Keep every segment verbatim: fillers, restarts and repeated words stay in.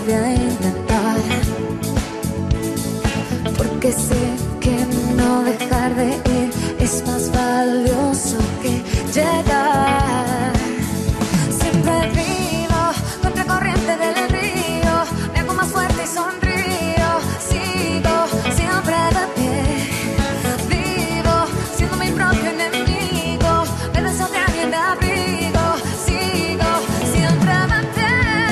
vuelve a intentar, porque sé que no dejar de ir es más valioso que llegar. Siempre vivo contra corriente del río, me hago más fuerte y sonrío, sigo siempre de pie, vivo siendo mi propio enemigo, me deseo de alguien de abrigo, sigo siempre de pie.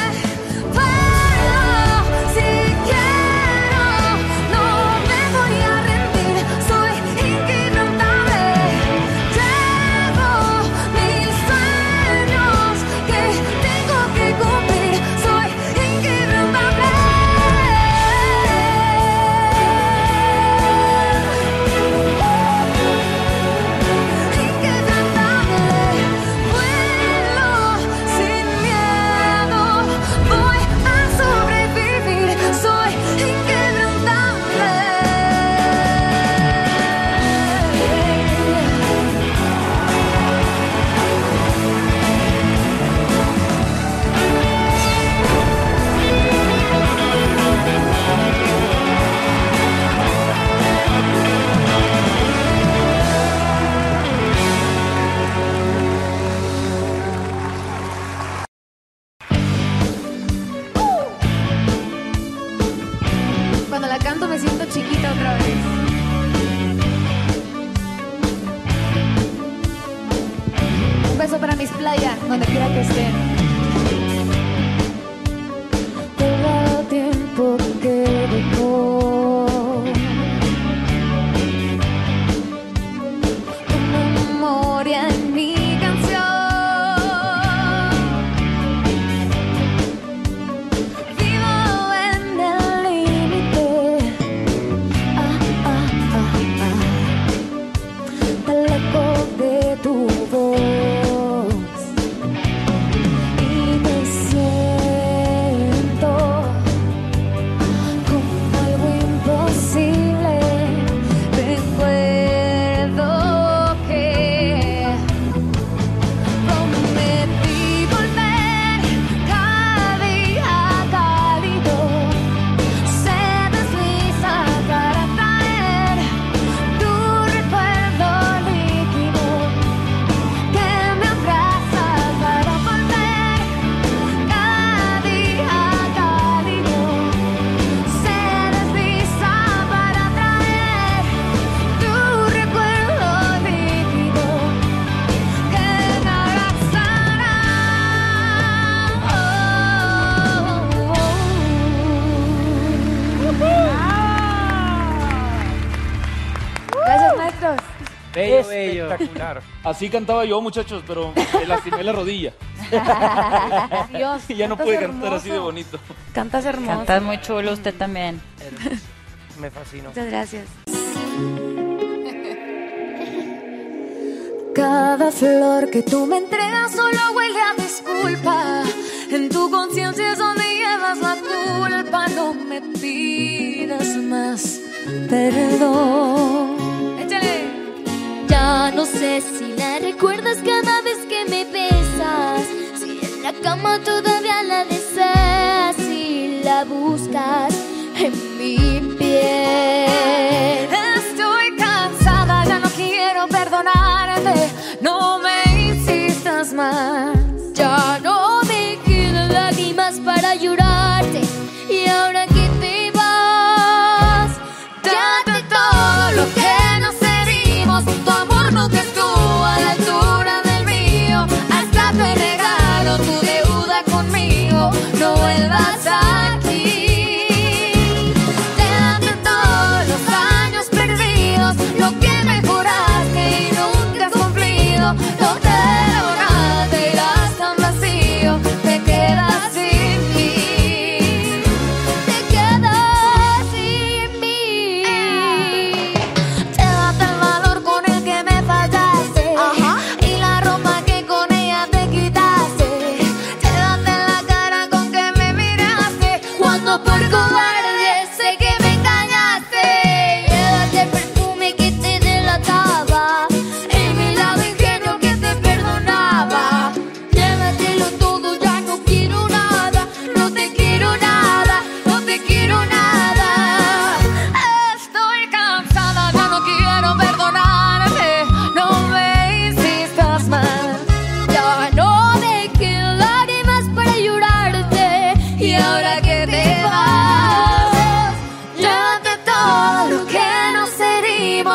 Donde quiera que estén. Todo el tiempo que dejó tu memoria en mi canción. Vivo en el límite, ah, ah, ah, ah, del eco de tu voz. Bello, bello. Espectacular. Así cantaba yo, muchachos, pero me lastimé la rodilla. Dios, y ya no pude hermoso. Cantar así de bonito. Cantas hermoso. Cantas muy chulo usted también. Me fascinó. Muchas gracias. Cada flor que tú me entregas solo huele a disculpa. En tu conciencia es donde llevas la culpa. No me pidas más perdón. Échale. Ya no sé si la recuerdas cada vez que me besas, si en la cama todavía la deseas, si la buscas en mi piel. Estoy cansada, ya no quiero perdonarte, no me insistas más. Ya no me quedan lágrimas para llorarte, y ahora que te vas, date todo lo que nos dimos. Tu amor nunca estuvo a la altura del mío, hasta te regalo tu deuda conmigo. No vuelvas aquí.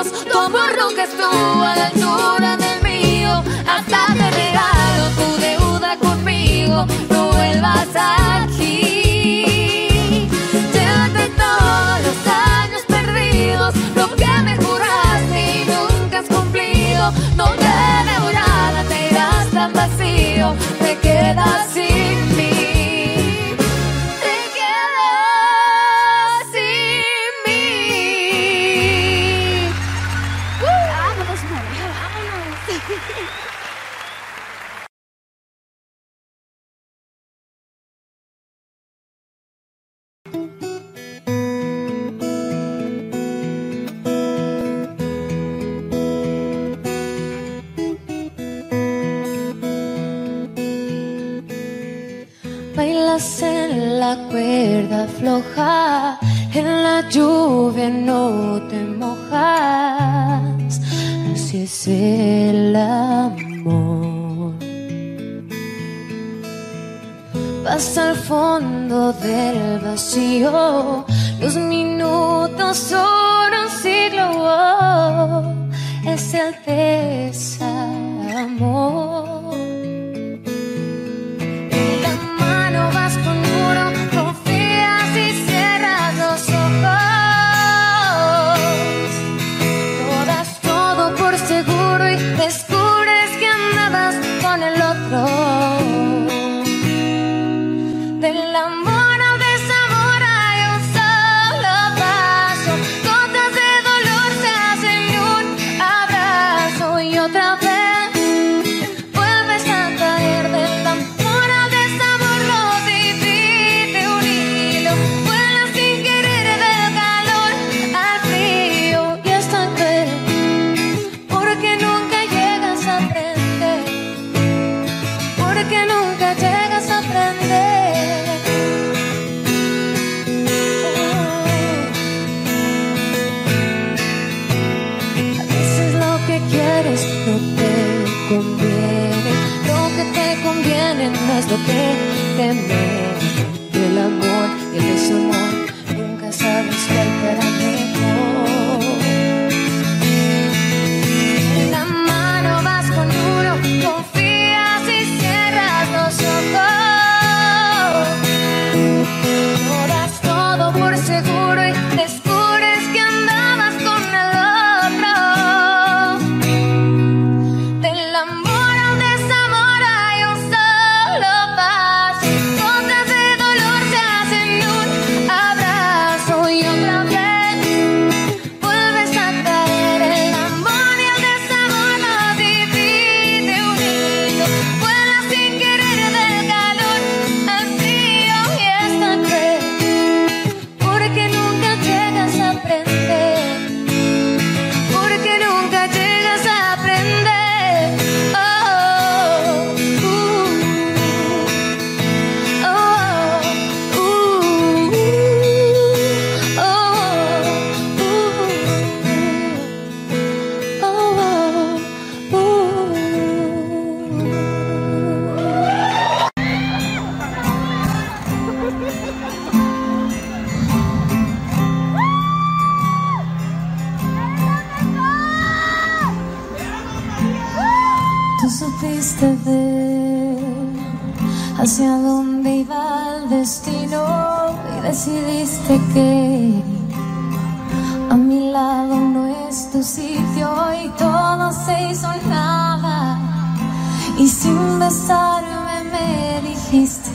Tu amor nunca estuvo a la altura del mío. Hasta te regalo tu deuda conmigo. No vuelvas aquí. Llévate todos los años perdidos, lo que me juraste y nunca has cumplido. No te debo nada, te irás tan vacío. Te quedas sin mí. Te quedas sin mí. Vámonos, María, vámonos. Bailas en la cuerda floja, en la lluvia no te mojas. Así es el amor. Vas al fondo del vacío, los minutos son un siglo. Es el desamor. Vas con duro, confías y cierras los ojos. Lo das todo por seguro y descubres que andabas con el otro. Del amor al desamor hay un solo paso. Gotas de dolor se hacen un abrazo y otra vez vuelves a caer del amor. No es lo que temes. El amor y el desamor nunca sabes cuál será mejor. En la mano vas con uno, confías y cierras los ojos. Lo das todo por seguro y descubres que andabas con el otro. Del amor al desamor hay un solo paso. Gotas de dolor se hacen un abrazo y otra vez vuelves a caer. El amor y el desamor lo divide un hilo. Vuelas sin querer del calor al frío y es tan cruel, porque nunca llegas a aprender. Porque nunca llegas a aprender. Oh, uh, oh, uh, oh, uh, oh, Tú supiste ver hacia dónde iba el destino y decidiste que a mi lado no es tu sitio y todo se hizo nada. Y sin besarme me dijiste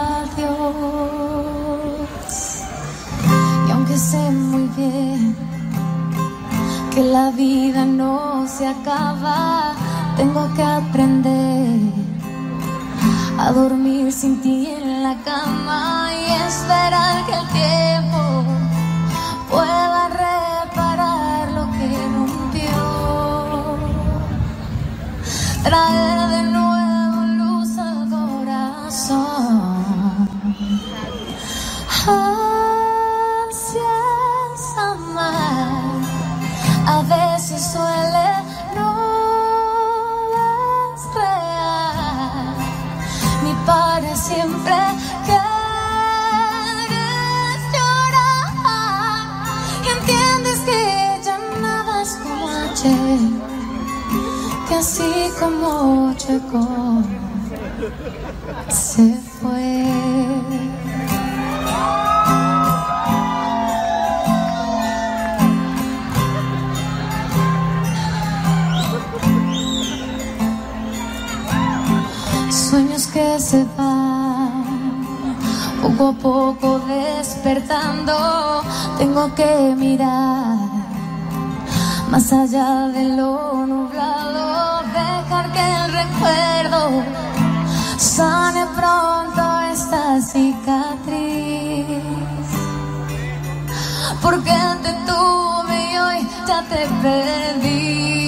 adiós. Y aunque sé muy bien que la vida no se acaba, tengo que aprender a dormir sin ti en la cama y esperar que el tiempo pueda reparar lo que rompió, traer de nuevo luz al corazón. Así es amar, a veces suele no descrear, ni para siempre quieres llorar. ayer, que así como llegó, se fue. Sueños que se van, poco a poco despertando. Tengo que mirar más allá de lo nublado, dejar que el recuerdo sane pronto esta cicatriz. Porque te tuve y hoy ya te perdí.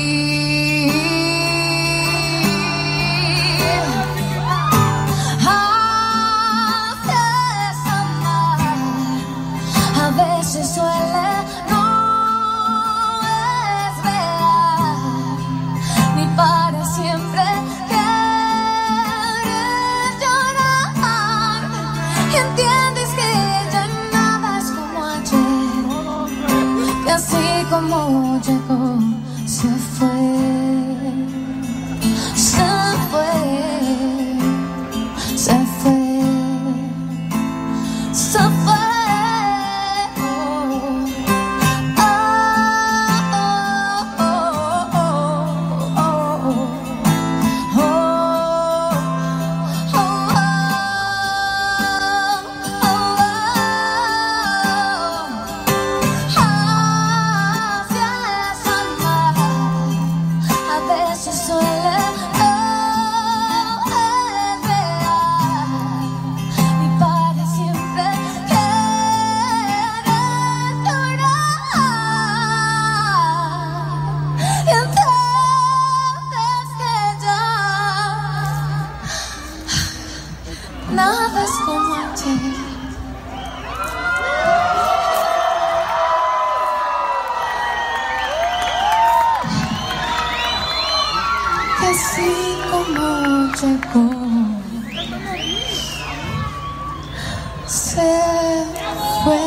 A veces suele no esperar ni para siempre querer llorar. Y entiendes que ya nada es como ayer, que así como llegó se fue, se fue, se fue, se fue. Nada es como ayer. Que así como llegó, se fue.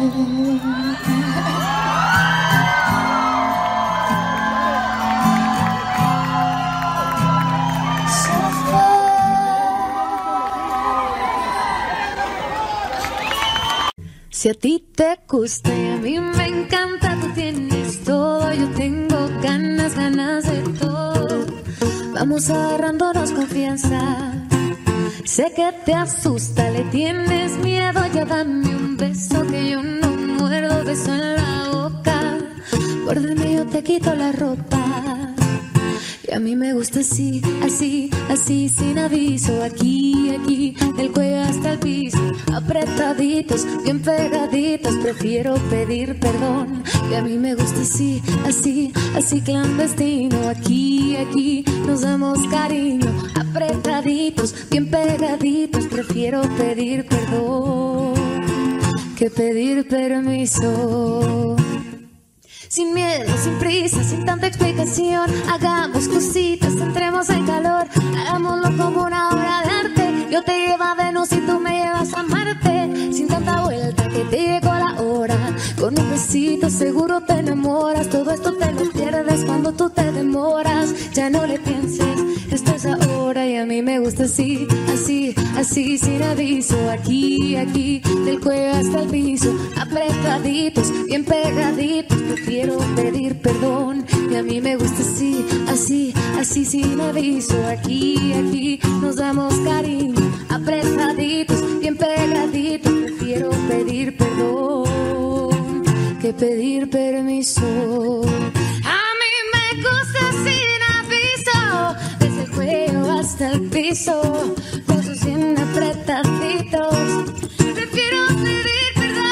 Si a ti te gusta y a mí me encanta, tú tienes todo, yo tengo ganas, ganas de todo. Vamos agarrándonos confianza. Sé que te asusta, le tienes miedo, ya dame un beso que yo no muerdo, beso en la boca. Por el medio te quito la ropa. Y a mí me gusta así, así, así, sin aviso. Aquí, aquí, del cuello hasta el piso. Apretaditos, bien pegaditos. Prefiero pedir perdón. Y a mí me gusta así, así, así, clandestino. Aquí, aquí, nos damos cariño. Apretaditos, bien pegaditos. Prefiero pedir perdón que pedir permiso. Sin miedo, sin prisa, sin tanta explicación. Hagamos cositas, entremos en calor. Hagámoslo como una obra de arte. Yo te llevo a Venus y tú me llevas a Marte. Sin tanta vuelta que te llegó la hora. Con un besito seguro te enamoras. Todo esto te lo pierdes cuando tú te demoras. Ya no le pienses, esto es ahora. Y a mí me gusta así, así, así, sin aviso. Aquí, aquí, del cuello hasta el piso. Apretaditos, bien pegaditos. Prefiero pedir perdón. Y a mí me gusta así, así, así, sin aviso. Aquí, aquí, nos damos cariño. Apretaditos, bien pegaditos. Prefiero pedir perdón que pedir permiso. A mí me gusta sin aviso, desde el cuello hasta el piso, besos bien apretaditos. Prefiero pedir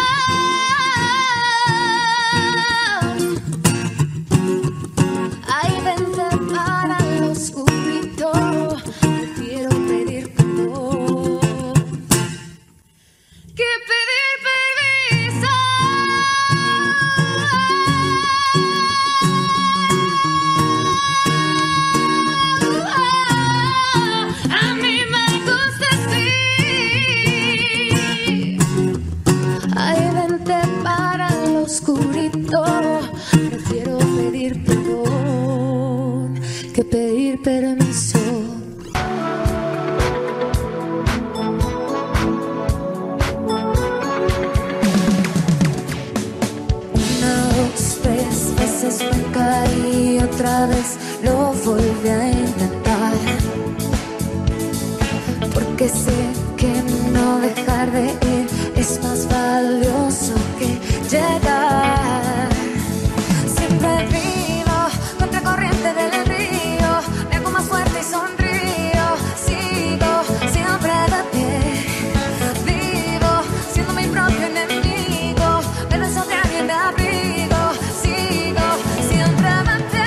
perdón. Ay, vente para lo oscurito. Prefiero pedir perdón que pedir permiso. A mí me veces me caí, otra vez lo volví a intentar. Porque sé que no dejar de ir es más valioso que llegar. Siempre vivo contra corriente del río, me hago más fuerte y sonrío. Sigo siempre de pie, vivo siendo mi propio enemigo. Me beso de alguien de abrigo, sigo siempre de pie.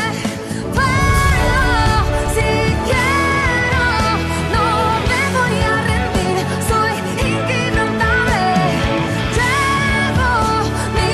Pero si quiero, no me voy a rendir, soy inquebrantable. Llevo mi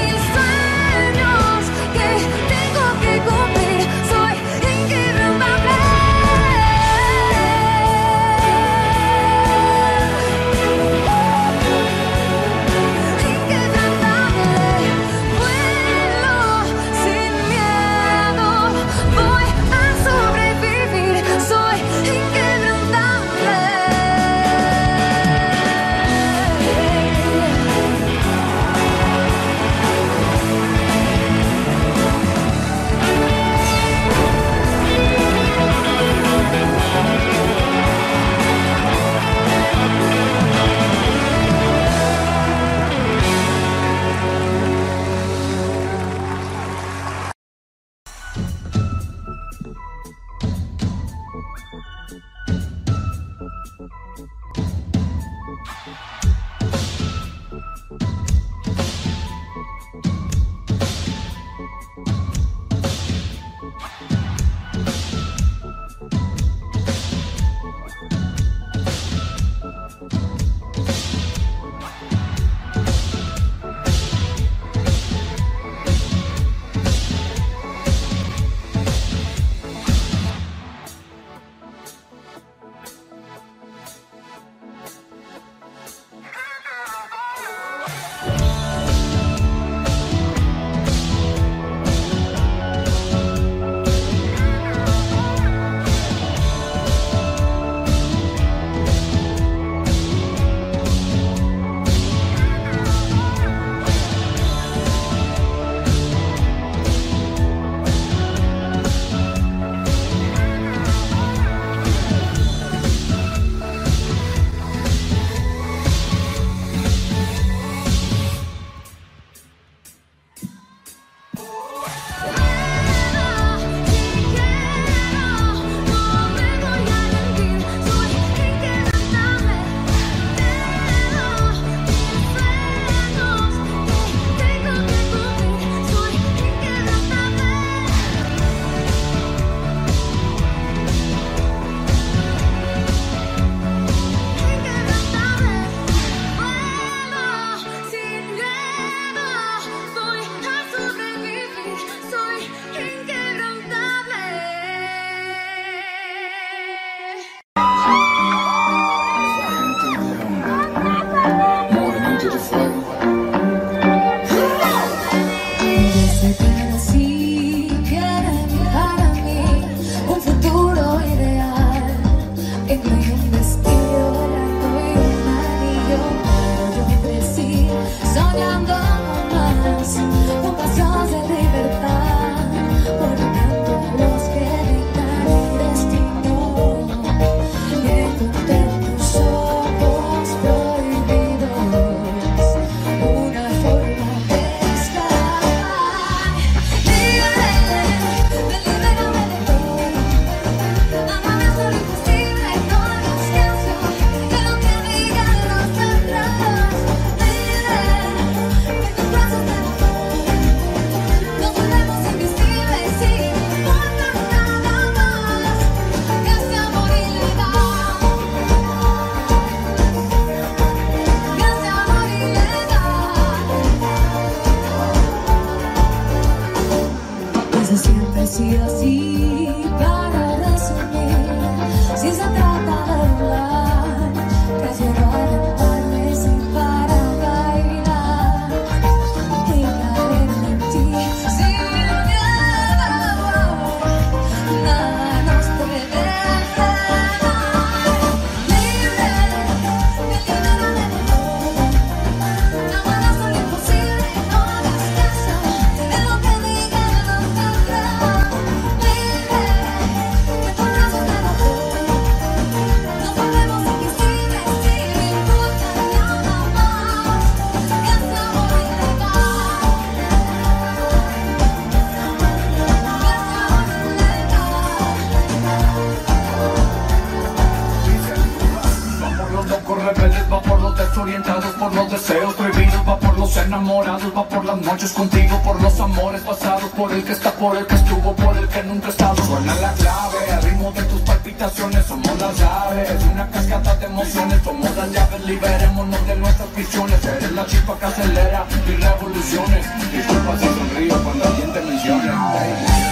enamorados, va por las noches contigo, por los amores pasados, por el que está, por el que estuvo, por el que nunca ha estado. Suena la clave, al ritmo de tus palpitaciones, somos las llaves, una cascada de emociones, somos las llaves, liberémonos de nuestras prisiones. Eres la chispa que acelera mis revoluciones, disculpa si sonrío cuando alguien te mencione. Hey.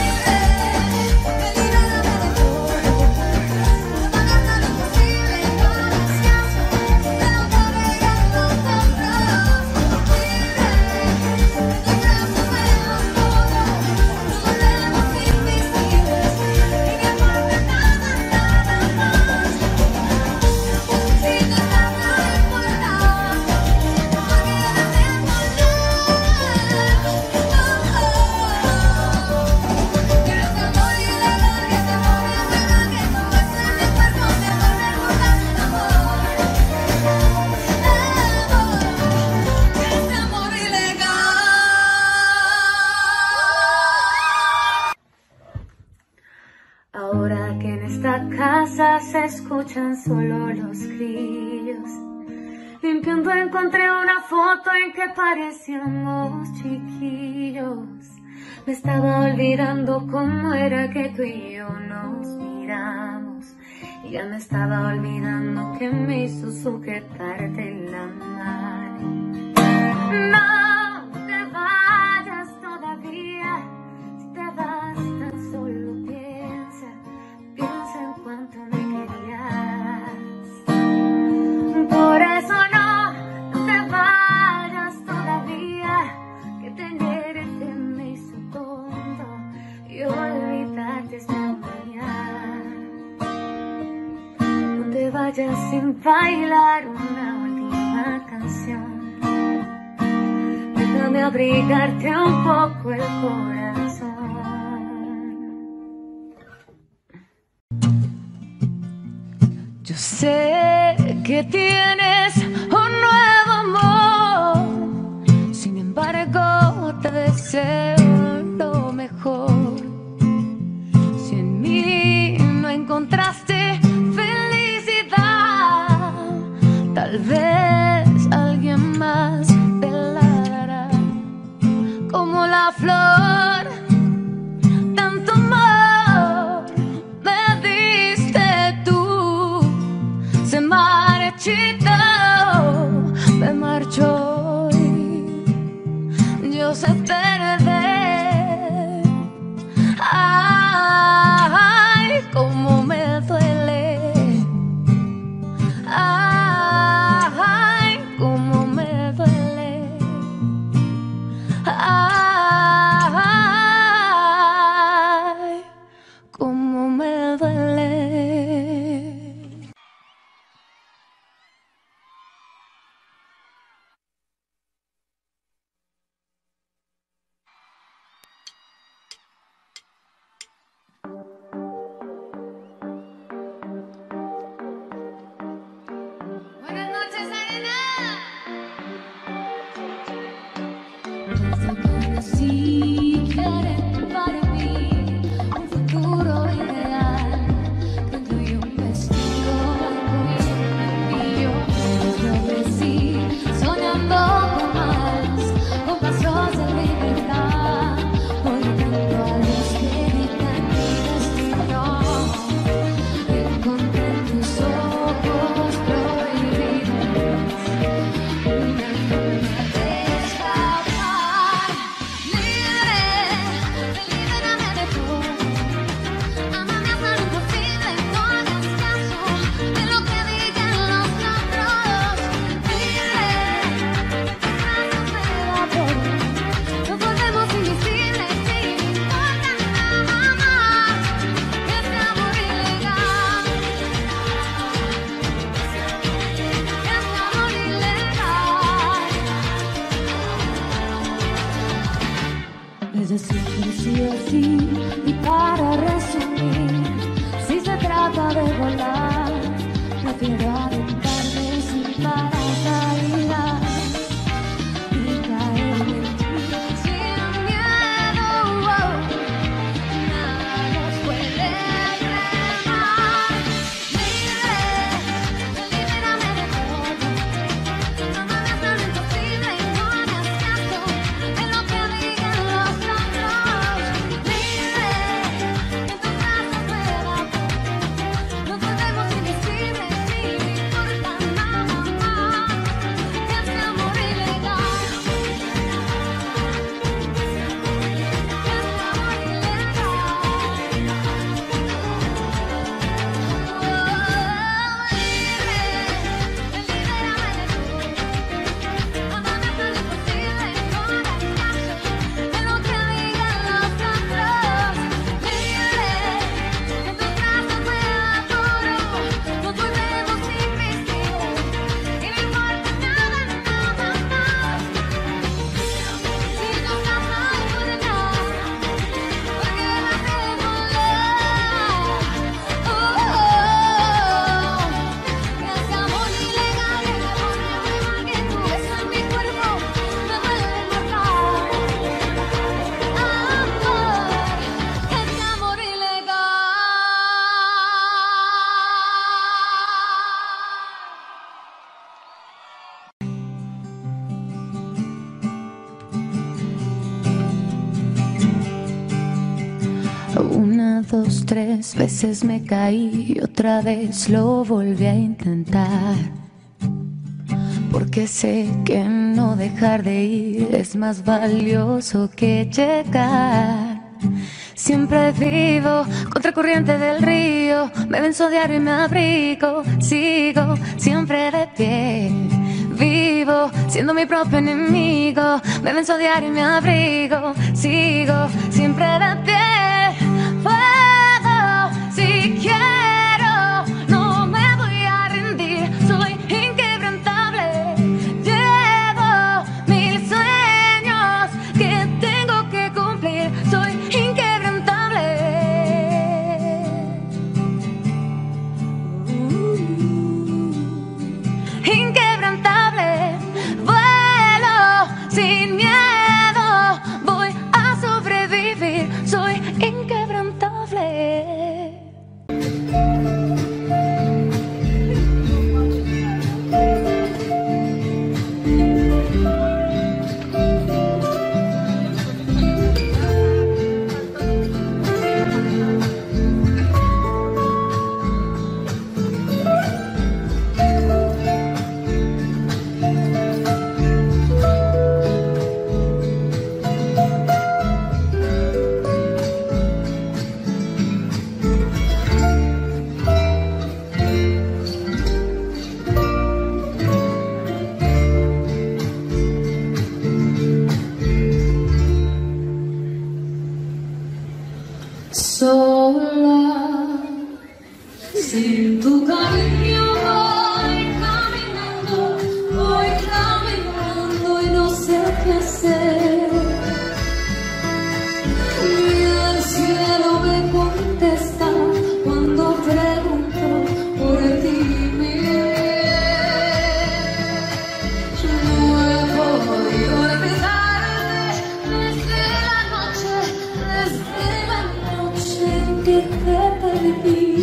Ahora que en esta casa se escuchan solo los grillos, limpiando encontré una foto en que parecíamos chiquillos. Me estaba olvidando cómo era que tú y yo nos miramos, y ya me estaba olvidando que me hizo sujetarte la mano. No te vayas todavía, si te vas tan solo piensa, piensa en cuánto me querías. Por eso no, no te vayas todavía, que tenerte me hizo tonto y olvidarte esta mañana. No te vayas sin bailar una última canción, déjame abrigarte un poco el corazón. Yo sé que tienes un nuevo amor, sin embargo te deseo lo mejor. Si en mí no encontraste felicidad, tal vez alguien más te la dará. Como la flor, tanto amor me diste tú, se marchitó, me marchó hoy, yo sé perder. Ay, cómo me duele, ay, cómo me duele, ay, cómo me duele. Buenas noches, Arena. Desde que nací, querer para mí un futuro ideal que incluye un vestido blanco y un anillo. Yo crecí soñando con más, con pasos de libertad. Hoy canto a los que dictan mi destino. Encontré en tus ojos prohibidos una forma de escapar. Libre, libérame de todo. Amame hasta lo imposible, no hagas caso de lo que digan los otros. Libre, abrazos de vapor, nos volvemos invisibles sin importar nada más que este amor ilegal. Este amor ilegal. Es decir, que sí o sí, y para resumir, si se trata de volar, prefiero aventarme sin paracaídas y caer en ti sin miedo. Wow. Nada nos puede frenar. Libre, libérame de todo. Amame hasta lo imposible y no hagas caso Una, dos, tres veces me caí y otra vez lo volví a intentar. Porque sé que no dejar de ir es más valioso que llegar. Siempre vivo contracorriente del río, me venzo diario y me abrigo. Sigo siempre de pie, vivo siendo mi propio enemigo. Me venzo diario y me abrigo. Sigo siempre de pie. Puedo si quiero, no me voy a rendir. Soy inquebrantable. Llevo mil sueños que tengo que cumplir. Soy inquebrantable. uh, Inquebrantable. Vuelo sin miedo. Voy a sobrevivir. Soy inquebrantable. Sola, sin tu cariño voy caminando, voy caminando y no sé qué hacer. Y el cielo me contesta cuando pregunto por ti. No he podido olvidarte desde la noche, desde la noche que te perdí.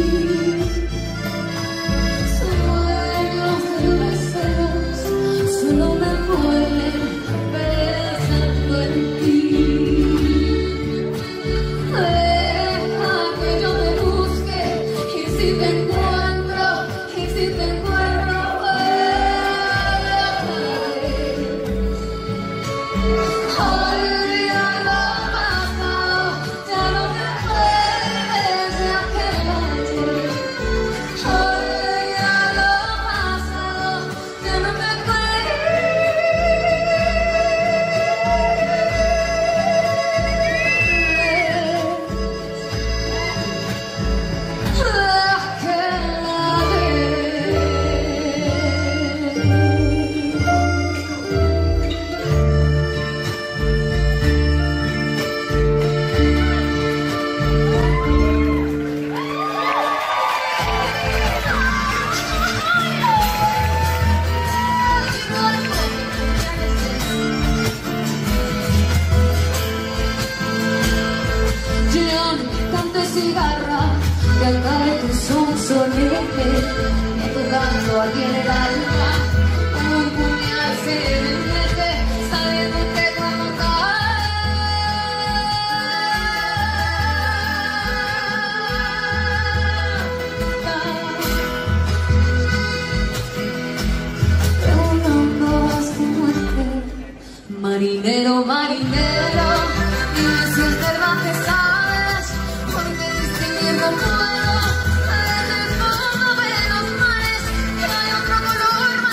Sueños de deseos solo me mueren pensando en ti. Deja que yo te busque y si te encuentro, y si te encuentro, olvida lo pasado, ya no te acuerdes de aquel ayer. Olvida lo pasado, ya no te acuerdes. Cigarra, que al caer tu son sonete, y tu canto adhiere el alma, como un puñal se me mete, sabiendo que cuando preguntando a su muerte, marinero, marinero, dime si es verdad que sabes, porque distinguir no puedo, desde el fondo de los mares, que hay otro color.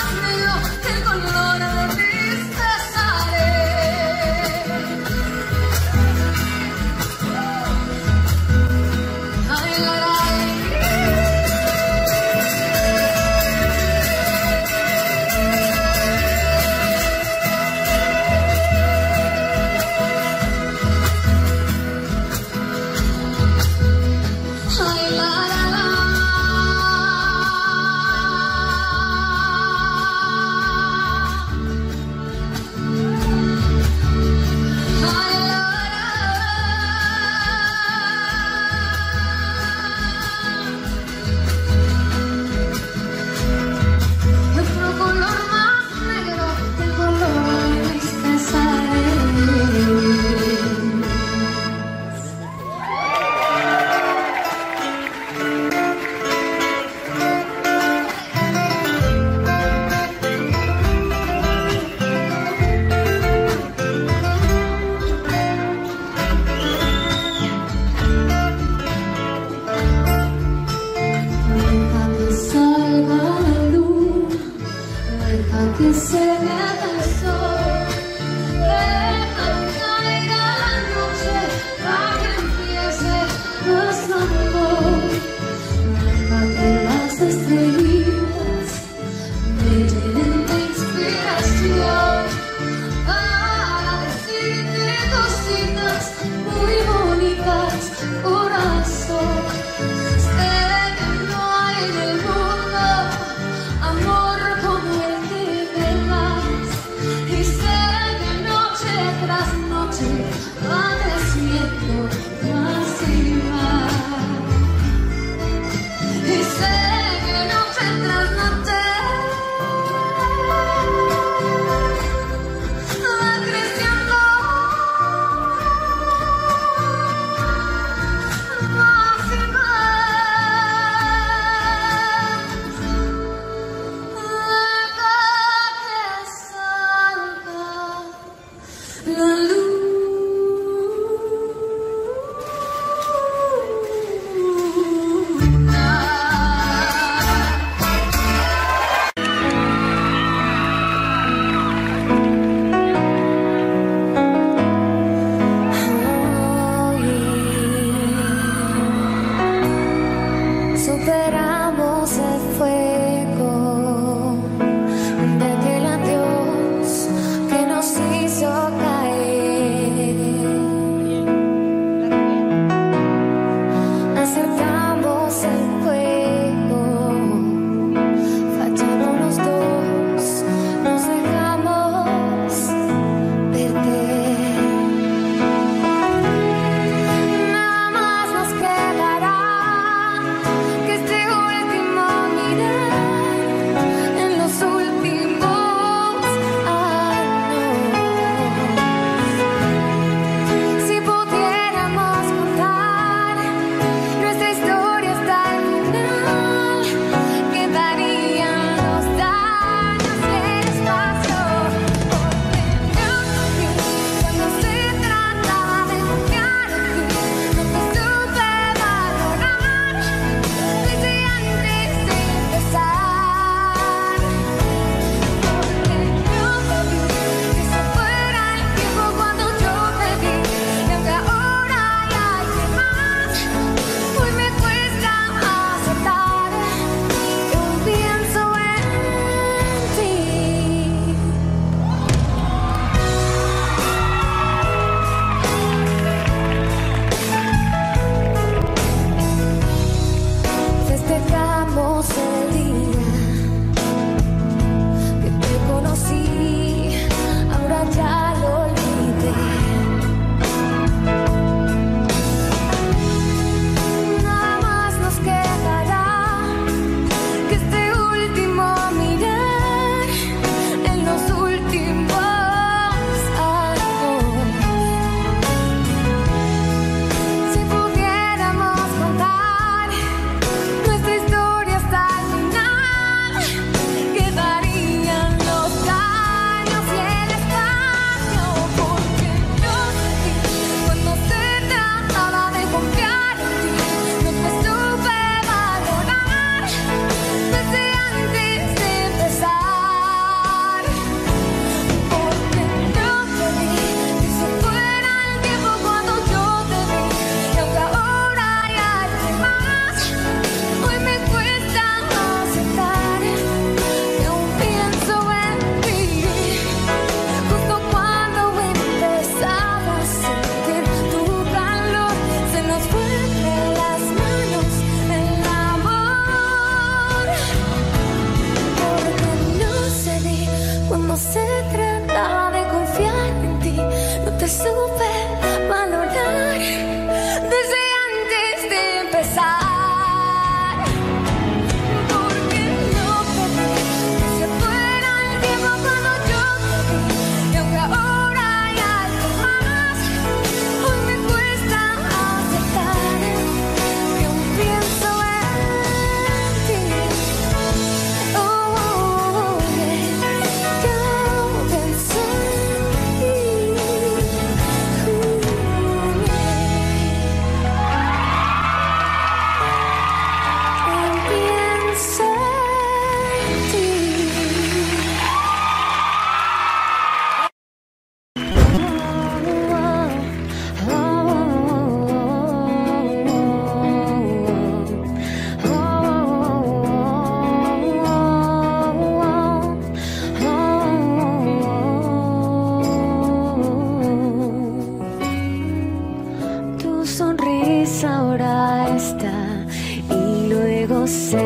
gris ahora está y luego se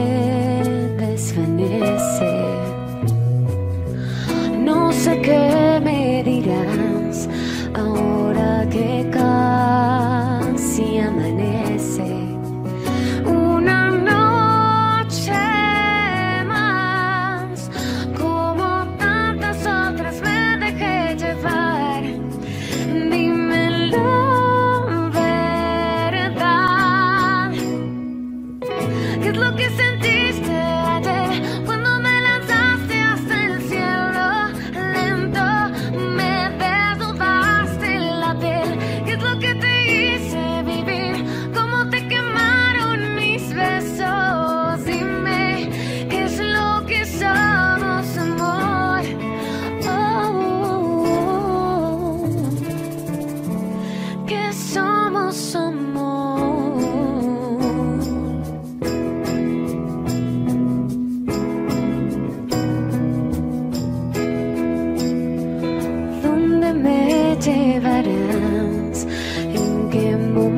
desvanece. No sé qué me dirás ahora que casi amanece. Una noche más, como tantas otras me dejé llevar. Dime la verdad. ¿Qué es lo que sentiste ayer cuando me lanzaste hasta el cielo? Lento me desnudaste la piel. ¿Qué es lo que te hice vivir? ¿Cómo te quemaron mis besos? Dime, ¿qué es lo que somos, amor? Oh, oh, oh. ¿Qué somos, amor? ¿Dónde me llevarás? ¿En qué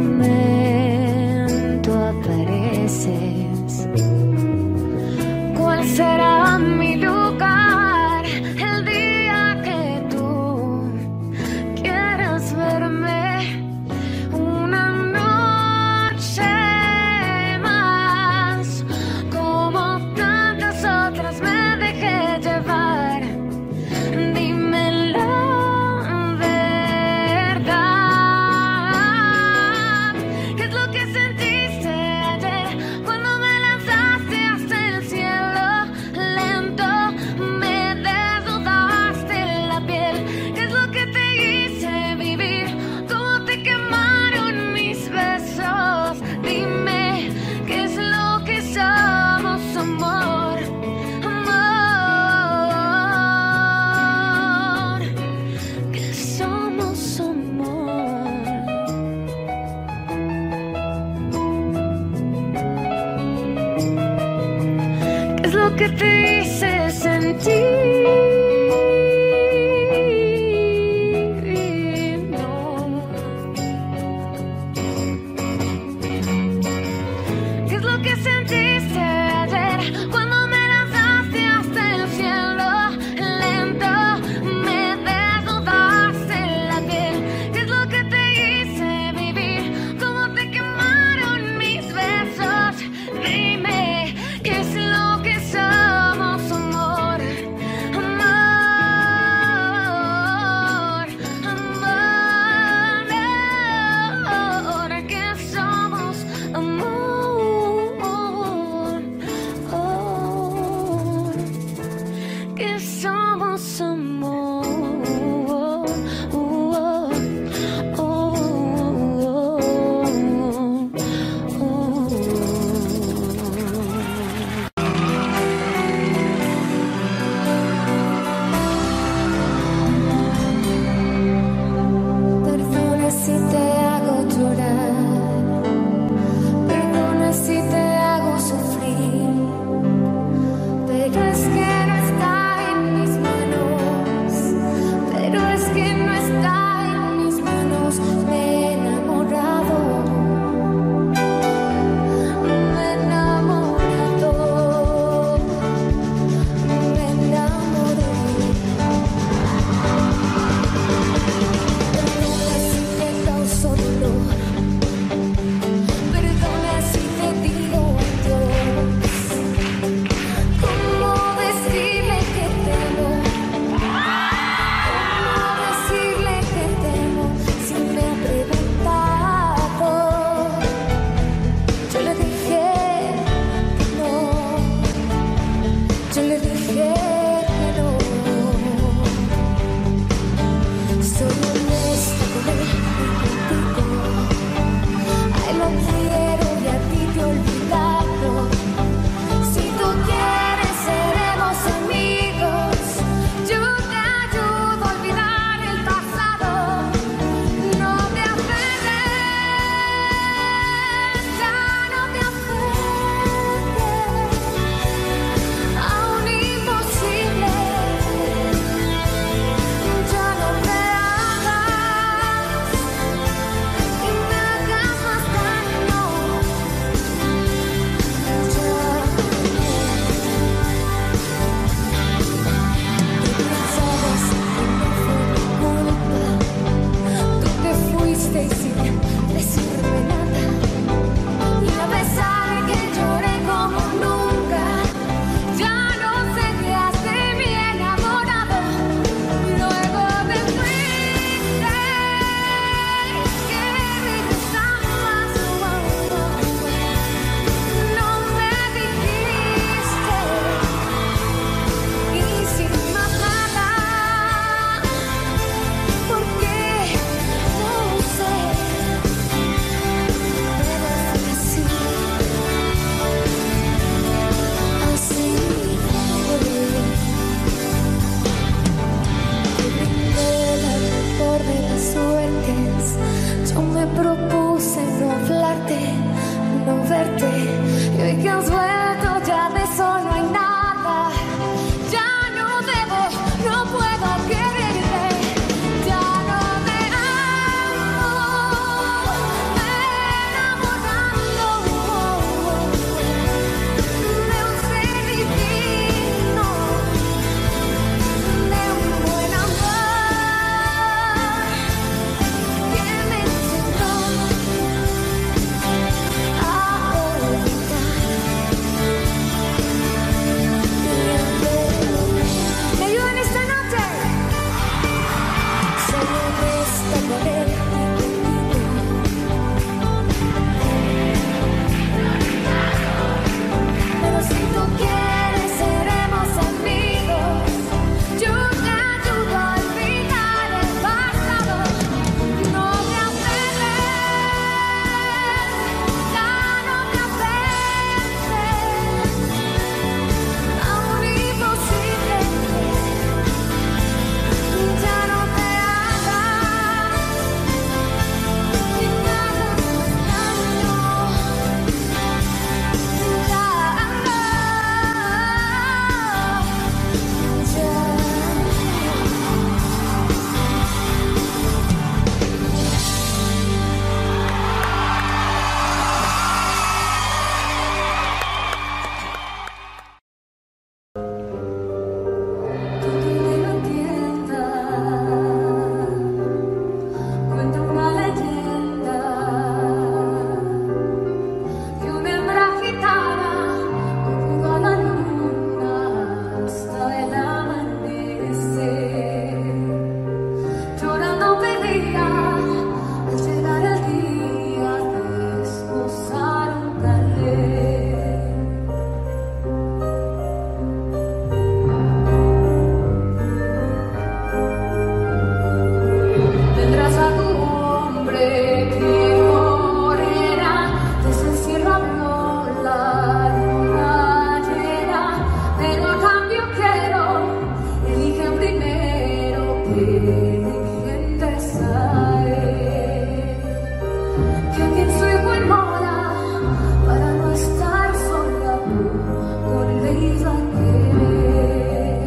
momento apareces? ¿Cuál será mi lugar el día que tú quieras verme? Una noche más, como tantas otras me dejé llevar. Dime la verdad. ¿Qué es lo que sentiste ayer cuando me lanzaste hasta el cielo? Lento me desnudaste la piel. ¿Qué es lo que te hice vivir? ¿Cómo te quemaron mis besos? Dime, ¿qué es lo que somos, amor? Amor, ¿qué somos, amor? ¿Qué es lo que te hice sentir? No. ¿Qué es lo que sentiste ayer cuando me lanzaste hasta el cielo? Lento me desnudaste la piel. ¿Qué es lo que te hice vivir? ¿Cómo te quemaron mis besos? Dime, ¿qué es lo que somos, amor? fuiste y sin decirme nada. Y a pesar de que lloré como nunca, ya no sé qué hace mi enamorado. Luego te fuiste, que regresabas, no me dijiste, y sin más nada, ¿por qué? No sé, pero fue así, así fue. Te brindé la mejor de las suertes, yo me propuse no hablarte, no verte, y hoy que has vuelto ya de eso no hay nada. Ya no debo, no puedo quererte, ya no te amo, me enamorando de un ser divino, de un buen amor que me enseñó a olvidar. ¿Me ayudan esta noche? Soy honesta con él y pero si tú quieres seremos amigos. Yo te ayudo a olvidar el pasado. No me aferres, ya no me aferres a un imposible. Ya no te hagas ni me hagas daño. Cuenta una leyenda que una hembra gitana conjugó a la luna hasta el amanecer. Llorando pedía al llegar el día de esposar un taller. Tendrás a tu hombre que morena, desde el cielo habló la luna llena, pero a cambio quiero, elige primero que defiendes a él, que a quien su hijo inmola para no estar sola con le iba a querer.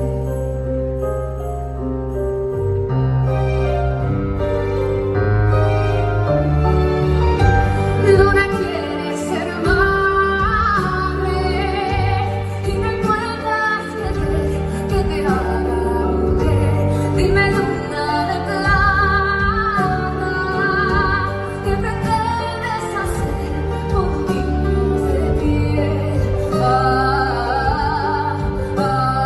Luna quiere ser madre y me cuentas que te, que te haga mujer. Dime luna de plata, ¿qué pretendes hacer con niños de piel? Ah, ah,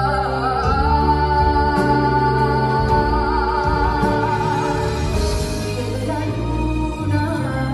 de la luna.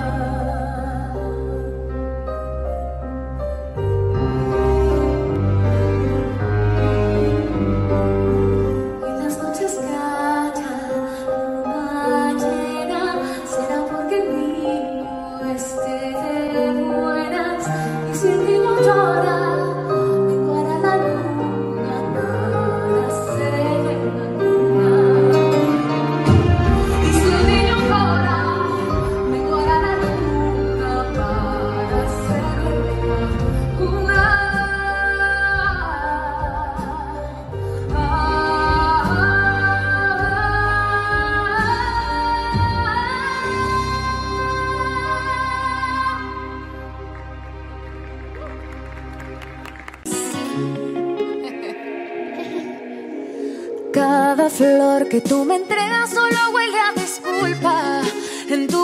En las noches calla luna llena, será porque el niño esté de buenas. Y si el niño llora, vengo a la luna para hacerle una luna. Y si el niño llora, vengo a la luna para hacerle una Cada flor que tú me entregas solo huele a disculpa. En tu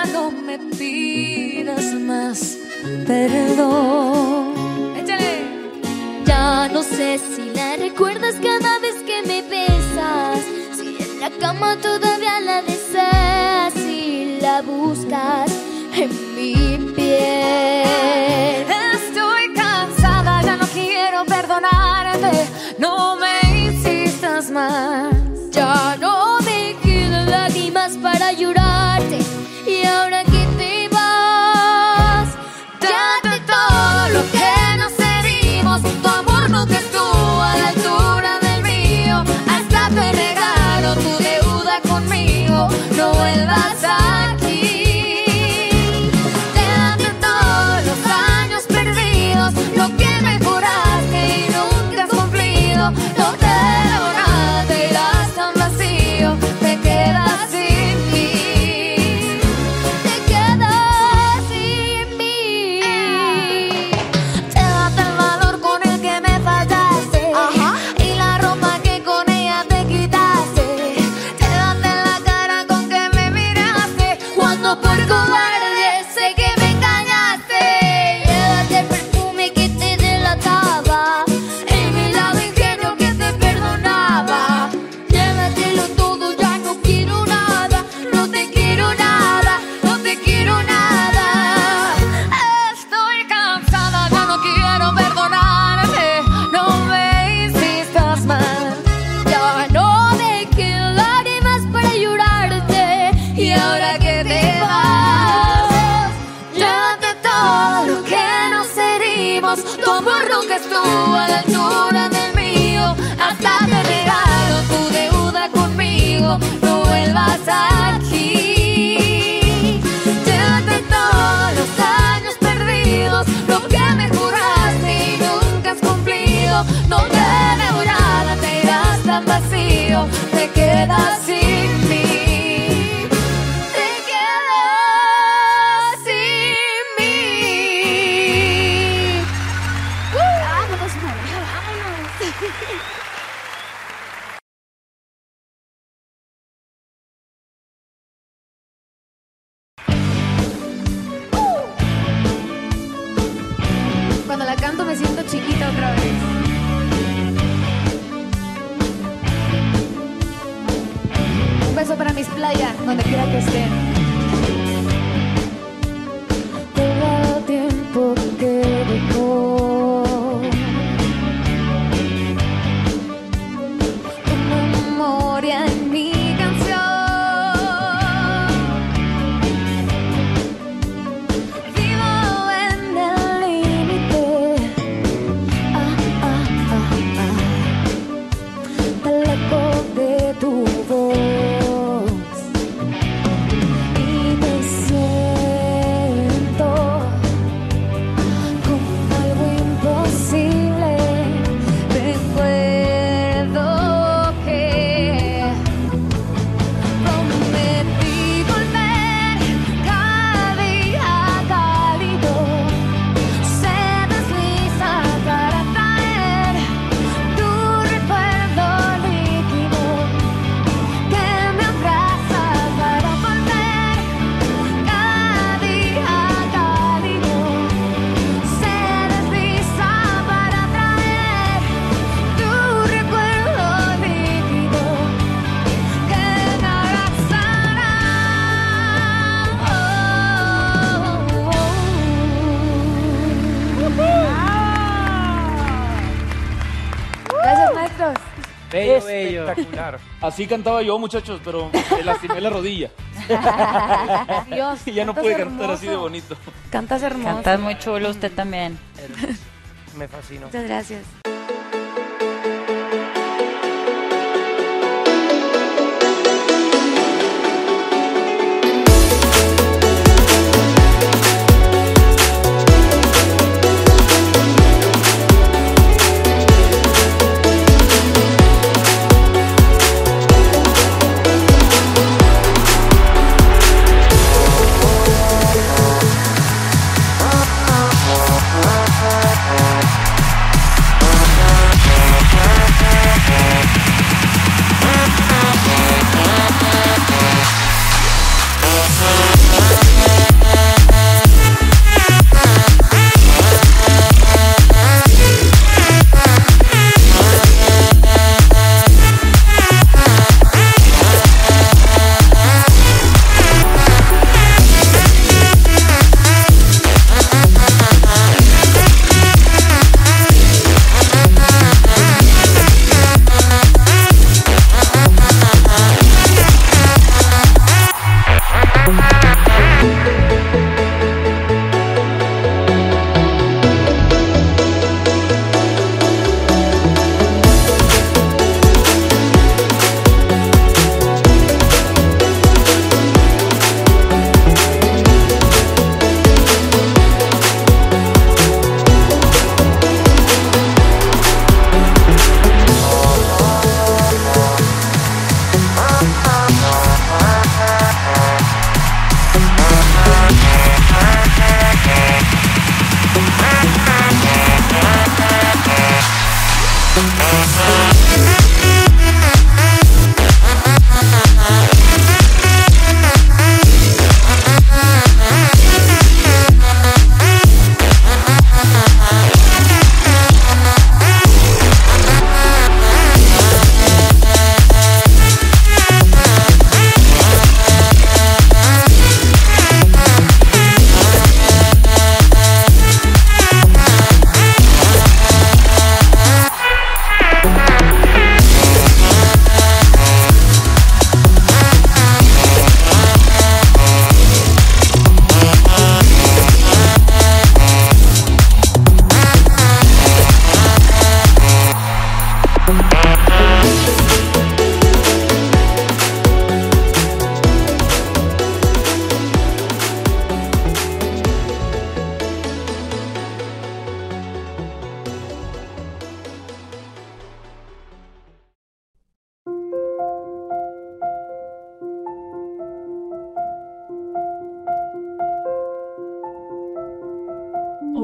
no me pidas más perdón. Échale. Ya no sé si la recuerdas cada vez que me besas, si en la cama todavía la deseas, si la buscas en mi piel. Estoy cansada, ya no quiero perdonarte, no me insistas más. Ya no me quedan lágrimas para llorarte, y ahora que te vas, date todo lo que nos cedimos. Tu amor nunca estuvo a la altura del mío. Hasta te regalo tu deuda conmigo. No vuelvas aquí. Date todos los años perdidos, lo que me juraste y nunca has cumplido. No te debo nada, te irás tan vacío, te quedas sin mí. te quedas sin mí. Llévate el valor con el que me fallaste, y la ropa que con ella te quitaste. Llévate la cara con que me miraste cuando por cobarde sé que me engañaste. Llévate el perfume que te delataba, Y mi lado ingenuo que te perdonaba. llévatelo todo, ya no quiero nada, No te quiero nada, no te quiero nada. Estoy cansada, ya no quiero perdonarte, no me insistas más. ya no me quedan lágrimas para llorarte, Y ahora que te vas, llévate todo lo que nos herimos. Tu amor nunca estuvo a la altura del mío. Hasta te regalo tu deuda conmigo. No vuelvas aquí. Llévate todos los años perdidos, lo que me juraste y nunca has cumplido. No te debo nada, te irás tan vacío, te quedas sin mí. Te quedas sin mí. vámonos, María, vámonos. Cuando la canto me siento chiquita otra vez. Un beso para mis playas, donde quiera que estén. Todo el tiempo que dejó tu memoria en mi canción. Vivo en el límite, ah, ah, ah, ah, del eco de tu voz. Y te siento como algo imposible. Recuerdo que prometí volver cada día cálido. Se desliza para traer tu recuerdo líquido que me abraza para volver cada día cálido. Se desliza para traer tu recuerdo líquido que me abrazará. Gracias, maestros. Bello, bello. Espectacular. Así cantaba yo, muchachos, pero me lastimé la rodilla. Dios, Y ya no cantas pude cantar así de hermoso. bonito. Cantas hermoso. Cantas muy chulo usted también. Me fascinó. Muchas gracias.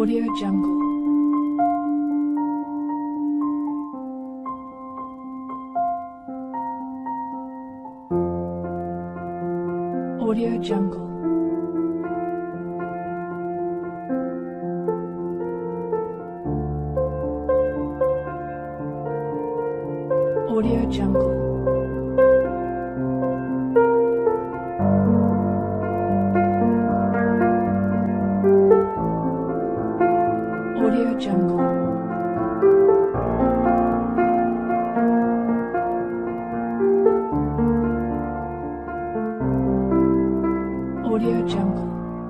Audio Jungle. Audio Jungle. Audio Jungle. Audio Jungle. Audio Jungle.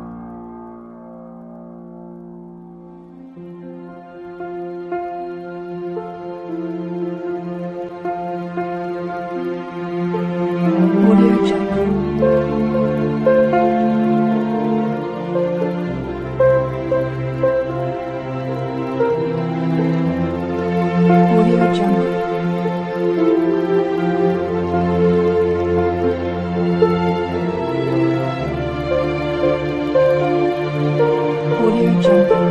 Audio Jungle. Audio Jungle.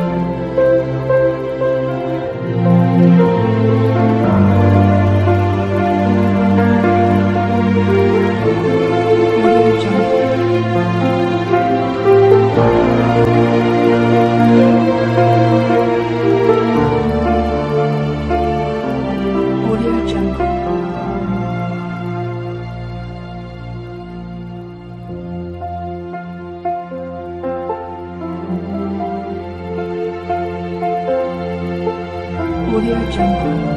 Audio Jungle.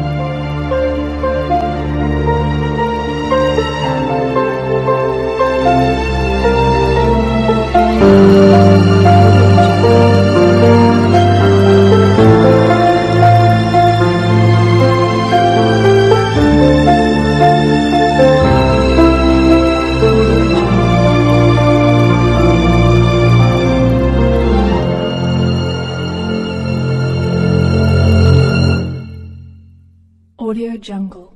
Audio Jungle.